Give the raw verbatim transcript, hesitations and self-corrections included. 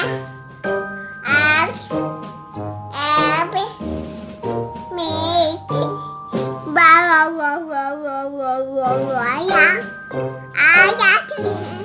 and every meeting. Blah blah blah blah blah blah blah blah. Yeah. I got it.